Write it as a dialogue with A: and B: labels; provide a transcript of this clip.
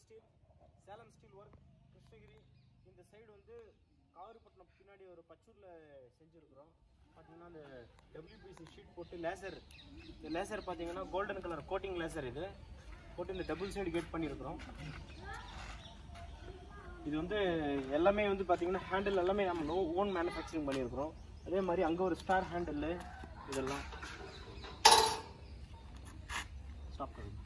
A: Steel, Salem steel work, Krishnagiri. இந்த side வந்து காவிரிப்பட்டினம் பின்னாடி ஒரு பச்சூரில் செஞ்சுருக்குறோம். பார்த்தீங்கன்னா அந்த WPC ஷீட் போட்டு லேசர், இந்த லேசர் பார்த்தீங்கன்னா கோல்டன் கலர் கோட்டிங் லேசர் இது போட்டு இந்த டபுள் சைடு கேட் பண்ணியிருக்கிறோம். இது வந்து எல்லாமே வந்து பார்த்தீங்கன்னா ஹேண்டில் எல்லாமே நம்ம ஓன் மேனுஃபேக்சரிங் பண்ணியிருக்கிறோம். அதே மாதிரி அங்கே ஒரு ஸ்டார் ஹேண்டில் இதெல்லாம் ஸ்டாப் பண்ணுங்க.